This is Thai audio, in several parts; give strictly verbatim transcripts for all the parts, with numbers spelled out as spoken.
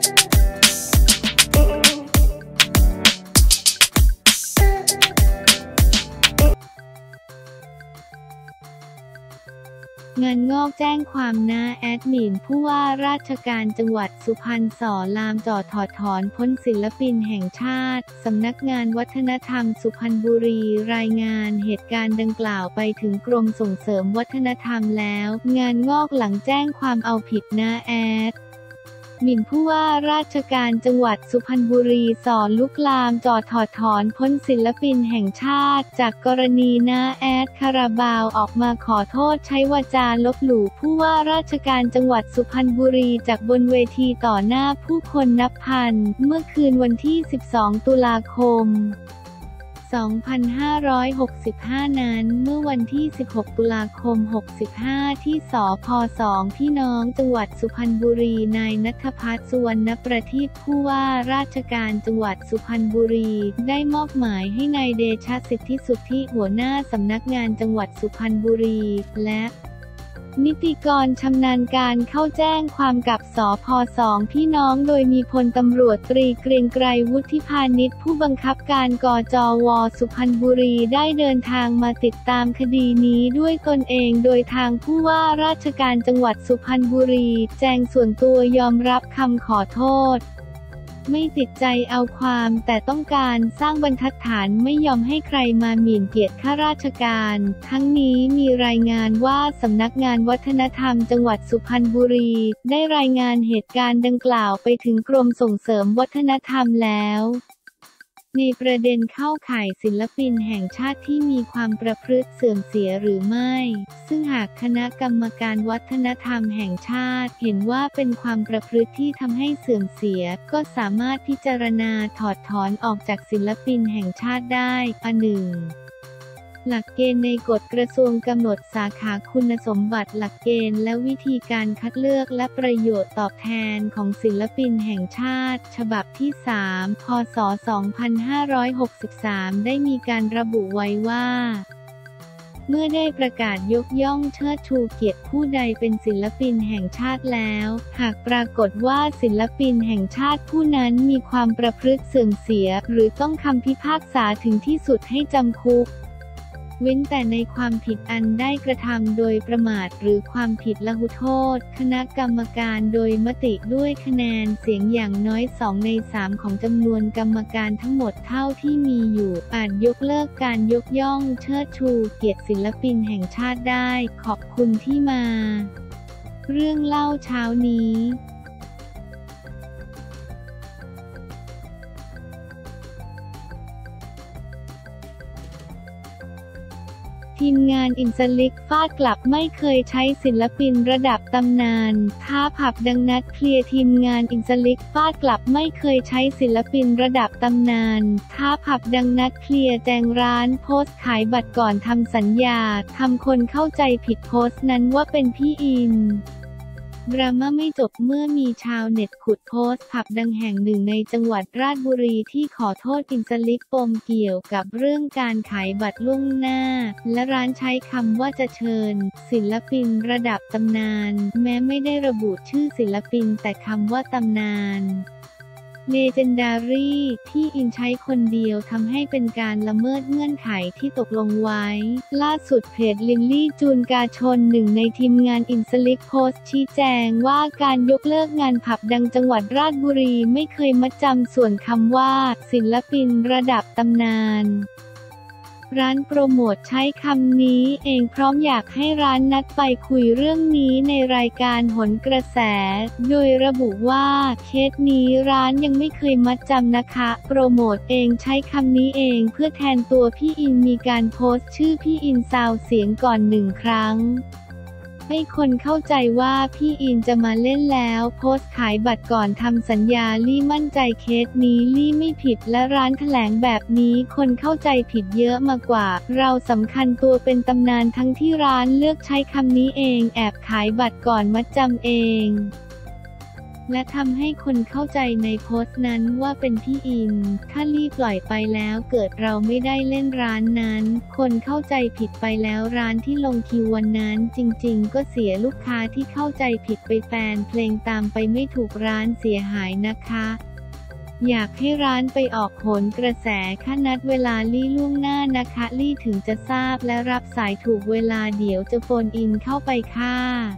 งานงอกแจ้งความนะแอดมินผู้ว่าราชการจังหวัดสุพรรณสอลามจ่อถอดถอนพ้นศิลปินแห่งชาติสำนักงานวัฒนธรรมสุพรรณบุรีรายงานเหตุการณ์ดังกล่าวไปถึงกรมส่งเสริมวัฒนธรรมแล้วงานงอกหลังแจ้งความเอาผิดนะแอดหมิ่นผู้ว่าราชการจังหวัดสุพรรณบุรีสอนลุกลามจ่อถอดถอนพ้นศิลปินแห่งชาติจากกรณีน้าแอดคาราบาวออกมาขอโทษใช้วาจาลบหลู่ผู้ว่าราชการจังหวัดสุพรรณบุรีจากบนเวทีต่อหน้าผู้คนนับพันเมื่อคืนวันที่สิบสองตุลาคมสองพันห้าร้อยหกสิบห้า นั้นเมื่อวันที่สิบหกตุลาคมหกสิบห้าที่สภ.สองพี่น้องจังหวัดสุพรรณบุรีนายณัฐพัฒน์สุวรรณประทีปผู้ว่าราชการจังหวัดสุพรรณบุรีได้มอบหมายให้นายเดชะสิทธิสุทธิหัวหน้าสำนักงานจังหวัดสุพรรณบุรีและนิติกรชำนาญการเข้าแจ้งความกับสภ.สองพี่น้องโดยมีพลตำรวจตรีเกรียงไกรวุฒิพานิชผู้บังคับการกจว.สุพรรณบุรีได้เดินทางมาติดตามคดีนี้ด้วยตนเองโดยทางผู้ว่าราชการจังหวัดสุพรรณบุรีแจ้งส่วนตัวยอมรับคำขอโทษไม่ติดใจเอาความแต่ต้องการสร้างบรรทัดฐานไม่ยอมให้ใครมาหมิ่นเกียรติข้าราชการทั้งนี้มีรายงานว่าสำนักงานวัฒนธรรมจังหวัดสุพรรณบุรีได้รายงานเหตุการณ์ดังกล่าวไปถึงกรมส่งเสริมวัฒนธรรมแล้วในประเด็นเข้าข่ายศิลปินแห่งชาติที่มีความประพฤติเสื่อมเสียหรือไม่ซึ่งหากคณะกรรมการวัฒนธรรมแห่งชาติเห็นว่าเป็นความประพฤติที่ทำให้เสื่อมเสียก็สามารถพิจารณาถอดถอนออกจากศิลปินแห่งชาติได้อันหนึ่งหลักเกณฑ์ในกฎกระทรวงกำหนดสาขาคุณสมบัติหลักเกณฑ์และวิธีการคัดเลือกและประโยชน์ตอบแทนของศิลปินแห่งชาติฉบับที่ สาม พ.ศ. สองพันห้าร้อยหกสิบสาม ได้มีการระบุไว้ว่าเมื่อได้ประกาศยกย่องเชิดชูเกียรติผู้ใดเป็นศิลปินแห่งชาติแล้วหากปรากฏว่าศิลปินแห่งชาติผู้นั้นมีความประพฤติเสื่อมเสียหรือต้องคำพิพากษาถึงที่สุดให้จำคุกเว้นแต่ในความผิดอันได้กระทำโดยประมาทหรือความผิดละหุโทษคณะกรรมการโดยมติด้วยคะแนนเสียงอย่างน้อยสองในสามของจำนวนกรรมการทั้งหมดเท่าที่มีอยู่อาจยกเลิกการยกย่องเชิดชูเกียรติศิลปินแห่งชาติได้ขอบคุณที่มาเรื่องเล่าเช้านี้ทีมงานอินสลิกฟาดกลับไม่เคยใช้ศิลปินระดับตำนานท้าผับดังนัดเคลียร์ทีมงานอินสลิกฟาดกลับไม่เคยใช้ศิลปินระดับตำนานท้าผับดังนัดเคลียร์แจงร้านโพสต์ขายบัตรก่อนทำสัญญาทำคนเข้าใจผิดโพสต์นั้นว่าเป็นพี่อินดราม่าไม่จบเมื่อมีชาวเน็ตขุดโพสต์ผับดังแห่งหนึ่งในจังหวัดราชบุรีที่ขอโทษอินสลิกปมเกี่ยวกับเรื่องการขายบัตรล่วงหน้าและร้านใช้คำว่าจะเชิญศิลปินระดับตำนานแม้ไม่ได้ระบุชื่อศิลปินแต่คำว่าตำนานเลเจนดารี่พี่อินใช้คนเดียวทำให้เป็นการละเมิดเงื่อนไขที่ตกลงไว้ล่าสุดเพจลินลี่จูนกาชนหนึ่งในทีมงานอินสลิกโพสต์ชี้แจงว่าการยกเลิกงานผับดังจังหวัดราชบุรีไม่เคยมัดจำส่วนคำว่าศิลปินระดับตำนานร้านโปรโมทใช้คำนี้เองพร้อมอยากให้ร้านนัดไปคุยเรื่องนี้ในรายการโหนกระแสโดยระบุว่าเคสนี้ร้านยังไม่เคยมัดจำนะคะโปรโมทเองใช้คำนี้เองเพื่อแทนตัวพี่อินมีการโพสต์ชื่อพี่อินซาวเสียงก่อนหนึ่งครั้งให้คนเข้าใจว่าพี่อินจะมาเล่นแล้วโพสต์ขายบัตรก่อนทำสัญญาลี่มั่นใจเคสนี้ลี่ไม่ผิดและร้านแถลงแบบนี้คนเข้าใจผิดเยอะมากกว่าเราสำคัญตัวเป็นตำนานทั้งที่ร้านเลือกใช้คำนี้เองแอบขายบัตรก่อนมัดจำเองและทำให้คนเข้าใจในโพสต์นั้นว่าเป็นพี่อินถ้ารีบปล่อยไปแล้วเกิดเราไม่ได้เล่นร้านนั้นคนเข้าใจผิดไปแล้วร้านที่ลงคิววันนั้นจริงๆก็เสียลูกค้าที่เข้าใจผิดไปแฟนเพลงตามไปไม่ถูกร้านเสียหายนะคะอยากให้ร้านไปออกโหนกระแสค่านัดเวลาลี่ล่วงหน้านะคะลี่ถึงจะทราบและรับสายถูกเวลาเดี๋ยวจะโฟนอินเข้าไปค่ะ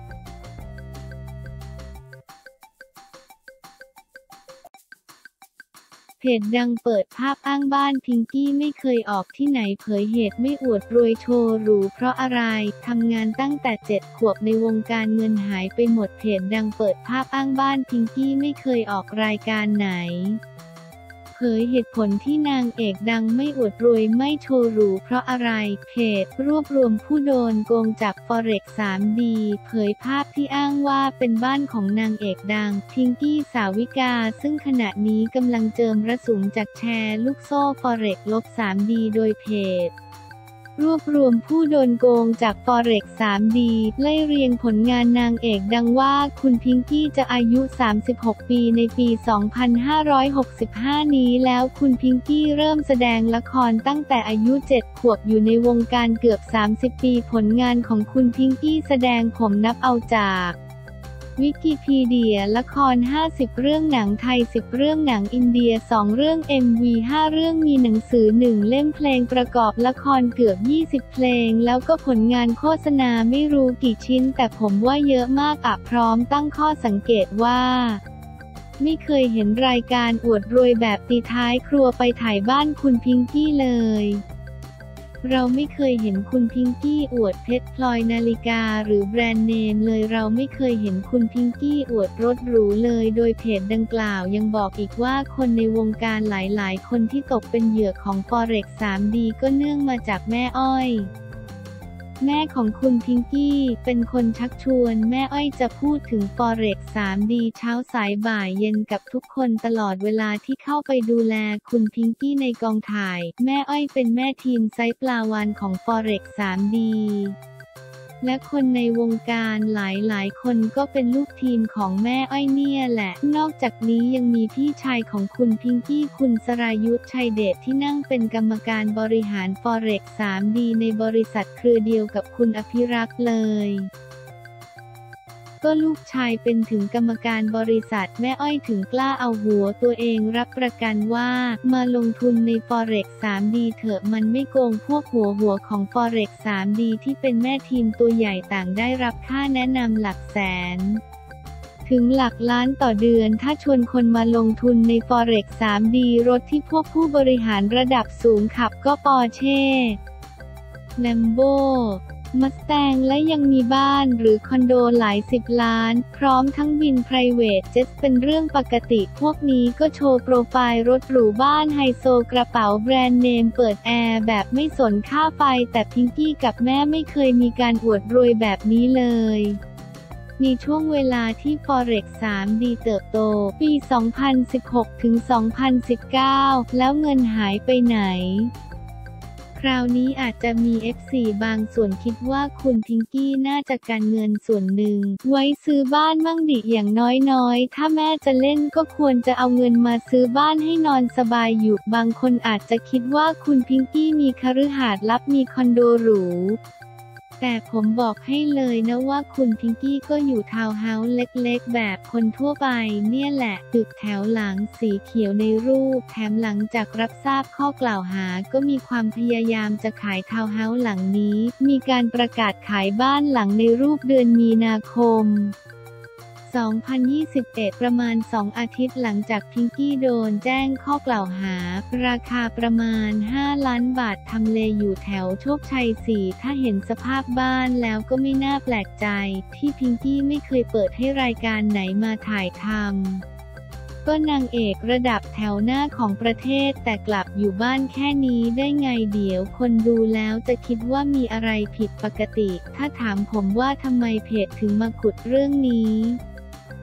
เพจดังเปิดภาพอ้างบ้านพิงกี้ไม่เคยออกที่ไหนเผยเหตุไม่อวดรวยโชว์หรูเพราะอะไรทำงานตั้งแต่เจ็ดขวบในวงการเงินหายไปหมดเพจดังเปิดภาพอ้างบ้านพิงกี้ไม่เคยออกรายการไหนเผยเหตุผลที่นางเอกดังไม่อวดรวยไม่โชว์หรูเพราะอะไรเพจรวบรวมผู้โดนโกงจาก ฟอเร็กซ์ ทรี ดี เผยภาพที่อ้างว่าเป็นบ้านของนางเอกดังพิงกี้สาวิกาซึ่งขณะนี้กำลังเจิมระสุมจากแชร์ลูกโซ่ ฟอเร็กซ์ ทรี ดี โดยเพจรวบรวมผู้โดนโกงจาก ฟอเร็กซ์ ทรี ดี ไล่เรียงผลงานนางเอกดังว่าคุณพิงกี้จะอายุ สามสิบหก ปีในปี สองพันห้าร้อยหกสิบห้า นี้แล้วคุณพิงกี้เริ่มแสดงละครตั้งแต่อายุ เจ็ด ขวบอยู่ในวงการเกือบ สามสิบ ปีผลงานของคุณพิงกี้แสดงผมนับเอาจากวิกิพีเดียละครห้าสิบเรื่องหนังไทยสิบเรื่องหนังอินเดียสองเรื่อง เอ็ม วี ห้าเรื่องมีหนังสือหนึ่งเล่มเพลงประกอบละครเกือบยี่สิบเพลงแล้วก็ผลงานโฆษณาไม่รู้กี่ชิ้นแต่ผมว่าเยอะมากอะพร้อมตั้งข้อสังเกตว่าไม่เคยเห็นรายการอวดรวยแบบตีท้ายครัวไปถ่ายบ้านคุณพิงกี้เลยเราไม่เคยเห็นคุณพิงกี้อวดเพชรพลอยนาฬิกาหรือแบรนด์เนมเลยเราไม่เคยเห็นคุณพิงกี้อวดรถหรูเลยโดยเพจดังกล่าวยังบอกอีกว่าคนในวงการหลายๆคนที่ตกเป็นเหยื่อของ ฟอเร็กซ์ ทรี ดี ก็เนื่องมาจากแม่อ้อยแม่ของคุณพิงกี้เป็นคนชักชวนแม่อ้อยจะพูดถึง ฟอเร็กซ์ ทรี ดี เช้าสายบ่ายเย็นกับทุกคนตลอดเวลาที่เข้าไปดูแลคุณพิงกี้ในกองถ่ายแม่อ้อยเป็นแม่ทีมไซส์ปลาวาฬของ ฟอเร็กซ์ ทรี ดี และคนในวงการหลายๆคนก็เป็นลูกทีมของแม่อ้อยเนี่ยแหละนอกจากนี้ยังมีพี่ชายของคุณพิงกี้คุณสรายุทธชัยเดชที่นั่งเป็นกรรมการบริหาร ฟอเร็กซ์ ทรี ดี ในบริษัทเครือเดียวกับคุณอภิรักษ์เลยก็ลูกชายเป็นถึงกรรมการบริษัทแม่อ้อยถึงกล้าเอาหัวตัวเองรับประกันว่ามาลงทุนใน ฟอเร็กซ์ ทรี ดี เถอะมันไม่โกงพวกหัวหัวของ ฟอเร็กซ์ ทรี ดี ที่เป็นแม่ทีมตัวใหญ่ต่างได้รับค่าแนะนำหลักแสนถึงหลักล้านต่อเดือนถ้าชวนคนมาลงทุนใน ฟอเร็กซ์ ทรี ดี รถที่พวกผู้บริหารระดับสูงขับก็ปอร์เช่ แลมโบมัสแตงและยังมีบ้านหรือคอนโดหลายสิบล้านพร้อมทั้งบินไพรเวทเจ็ตเป็นเรื่องปกติพวกนี้ก็โชว์โปรไฟล์รถหรูบ้านไฮโซกระเป๋าแบรนด์เนมเปิดแอร์แบบไม่สนค่าไฟแต่พิงกี้กับแม่ไม่เคยมีการอวดรวยแบบนี้เลยมีช่วงเวลาที่ ฟอเร็กซ์ ทรี ดี เติบโตปี สองพันสิบหก ถึง สองพันสิบเก้า แล้วเงินหายไปไหนคราวนี้อาจจะมี เอฟ ซี บางส่วนคิดว่าคุณพิงกี้น่าจะการเงินส่วนหนึ่งไว้ซื้อบ้านมั่งดิอย่างน้อยๆถ้าแม่จะเล่นก็ควรจะเอาเงินมาซื้อบ้านให้นอนสบายอยู่บางคนอาจจะคิดว่าคุณพิงกี้มีคฤหาสน์ลับมีคอนโดหรูแต่ผมบอกให้เลยนะว่าคุณพิงกี้ก็อยู่ทาวน์เฮาส์เล็กๆแบบคนทั่วไปเนี่ยแหละตึกแถวหลังสีเขียวในรูปแถมหลังจากรับทราบข้อกล่าวหาก็มีความพยายามจะขายทาวน์เฮาส์หลังนี้มีการประกาศขายบ้านหลังในรูปเดือนมีนาคมสองพันยี่สิบเอ็ด ประมาณสองอาทิตย์หลังจากพิงกี้โดนแจ้งข้อกล่าวหาราคาประมาณห้าล้านบาททำเลอยู่แถวโชคชัยสี่ถ้าเห็นสภาพบ้านแล้วก็ไม่น่าแปลกใจที่พิงกี้ไม่เคยเปิดให้รายการไหนมาถ่ายทำก็นางเอกระดับแถวหน้าของประเทศแต่กลับอยู่บ้านแค่นี้ได้ไงเดี๋ยวคนดูแล้วจะคิดว่ามีอะไรผิดปกติถ้าถามผมว่าทำไมเพจถึงมาขุดเรื่องนี้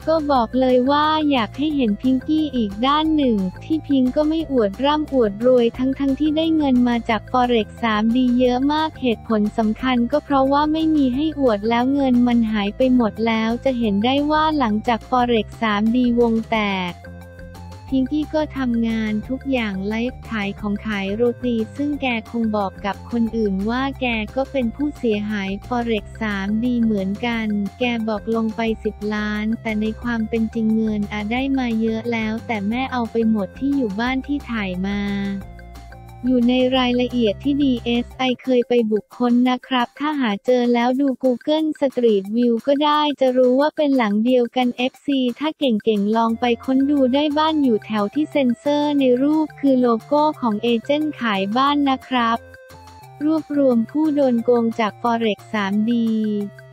ก็บอกเลยว่าอยากให้เห็นพิงกี้อีกด้านหนึ่งที่พิงก็ไม่อวดร่ำอวดรวยทั้งทั้งที่ได้เงินมาจาก Forex ทรี ดี เยอะมากเหตุผลสำคัญก็เพราะว่าไม่มีให้อวดแล้วเงินมันหายไปหมดแล้วจะเห็นได้ว่าหลังจาก Forex ทรี ดี วงแตกพิงกี้ก็ทำงานทุกอย่างไลฟ์ขายของขายโรตีซึ่งแกคงบอกกับคนอื่นว่าแกก็เป็นผู้เสียหาย Forex ทรี ดี เหมือนกันแกบอกลงไปสิบล้านแต่ในความเป็นจริงเงินอะได้มาเยอะแล้วแต่แม่เอาไปหมดที่อยู่บ้านที่ถ่ายมาอยู่ในรายละเอียดที่ ดี เอส ไอ เคยไปบุคคลนะครับถ้าหาเจอแล้วดู Google Street View ก็ได้จะรู้ว่าเป็นหลังเดียวกัน เอฟ ซี ถ้าเก่งๆลองไปค้นดูได้บ้านอยู่แถวที่เซ็นเซอร์ในรูปคือโลโก้ของเอเจนต์ขายบ้านนะครับรวบรวมผู้โดนโกงจาก Forex ทรี ดี